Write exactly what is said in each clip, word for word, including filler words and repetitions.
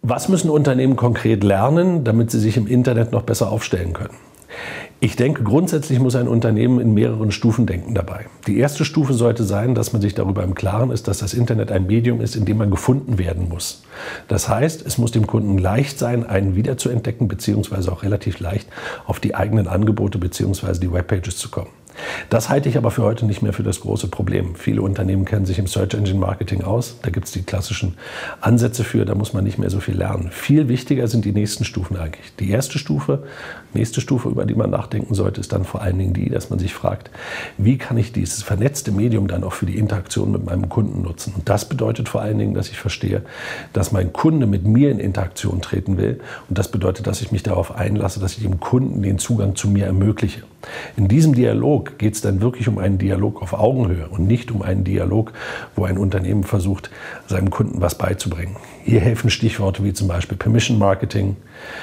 Was müssen Unternehmen konkret lernen, damit sie sich im Internet noch besser aufstellen können? Ich denke, grundsätzlich muss ein Unternehmen in mehreren Stufen denken dabei. Die erste Stufe sollte sein, dass man sich darüber im Klaren ist, dass das Internet ein Medium ist, in dem man gefunden werden muss. Das heißt, es muss dem Kunden leicht sein, einen wiederzuentdecken, beziehungsweise auch relativ leicht auf die eigenen Angebote beziehungsweise die Webpages zu kommen. Das halte ich aber für heute nicht mehr für das große Problem. Viele Unternehmen kennen sich im Search Engine Marketing aus. Da gibt es die klassischen Ansätze für, da muss man nicht mehr so viel lernen. Viel wichtiger sind die nächsten Stufen eigentlich. Die erste Stufe, nächste Stufe, über die man nachdenken sollte, ist dann vor allen Dingen die, dass man sich fragt, wie kann ich dieses vernetzte Medium dann auch für die Interaktion mit meinem Kunden nutzen? Und das bedeutet vor allen Dingen, dass ich verstehe, dass mein Kunde mit mir in Interaktion treten will. Und das bedeutet, dass ich mich darauf einlasse, dass ich dem Kunden den Zugang zu mir ermögliche. In diesem Dialog geht es dann wirklich um einen Dialog auf Augenhöhe und nicht um einen Dialog, wo ein Unternehmen versucht, seinem Kunden was beizubringen. Hier helfen Stichworte wie zum Beispiel Permission Marketing,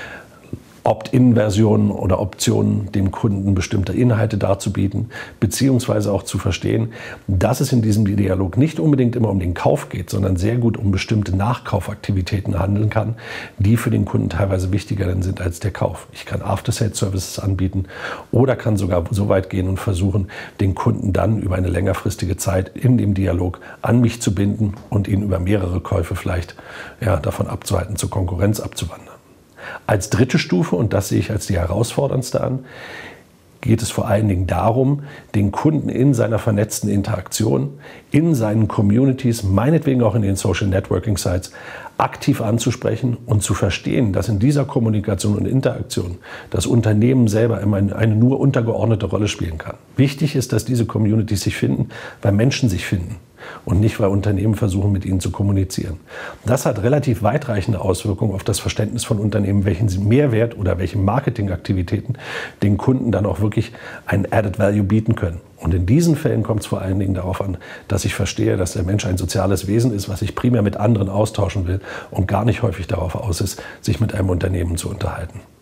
Opt-in-Versionen oder Optionen, dem Kunden bestimmte Inhalte darzubieten, beziehungsweise auch zu verstehen, dass es in diesem Dialog nicht unbedingt immer um den Kauf geht, sondern sehr gut um bestimmte Nachkaufaktivitäten handeln kann, die für den Kunden teilweise wichtiger sind als der Kauf. Ich kann After-Sales-Services anbieten oder kann sogar so weit gehen und versuchen, den Kunden dann über eine längerfristige Zeit in dem Dialog an mich zu binden und ihn über mehrere Käufe vielleicht ja, davon abzuhalten, zur Konkurrenz abzuwandern. Als dritte Stufe, und das sehe ich als die herausforderndste an, geht es vor allen Dingen darum, den Kunden in seiner vernetzten Interaktion, in seinen Communities, meinetwegen auch in den Social Networking Sites, aktiv anzusprechen und zu verstehen, dass in dieser Kommunikation und Interaktion das Unternehmen selber immer eine nur untergeordnete Rolle spielen kann. Wichtig ist, dass diese Communities sich finden, weil Menschen sich finden und nicht, weil Unternehmen versuchen, mit ihnen zu kommunizieren. Das hat relativ weitreichende Auswirkungen auf das Verständnis von Unternehmen, welchen sie Mehrwert oder welche Marketingaktivitäten den Kunden dann auch wirklich einen Added Value bieten können. Und in diesen Fällen kommt es vor allen Dingen darauf an, dass ich verstehe, dass der Mensch ein soziales Wesen ist, was sich primär mit anderen austauschen will und gar nicht häufig darauf aus ist, sich mit einem Unternehmen zu unterhalten.